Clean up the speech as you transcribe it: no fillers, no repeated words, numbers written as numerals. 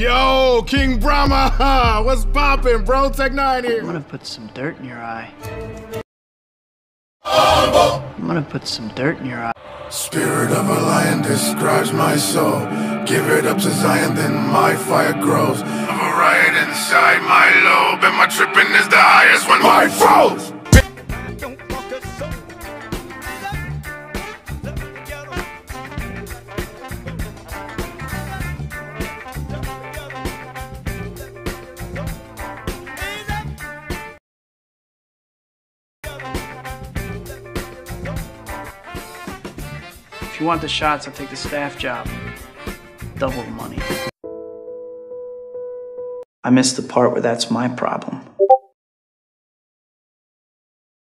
Yo, King Brahma! What's poppin', bro? Tech9 here. I'm gonna put some dirt in your eye. I'm gonna put some dirt in your eye. Spirit of a lion describes my soul. Give it up to Zion, then my fire grows. Of a riot inside my lobe, and my tripping is the highest when my foes. If you want the shots, I'll take the staff job. Double the money. I missed the part where that's my problem.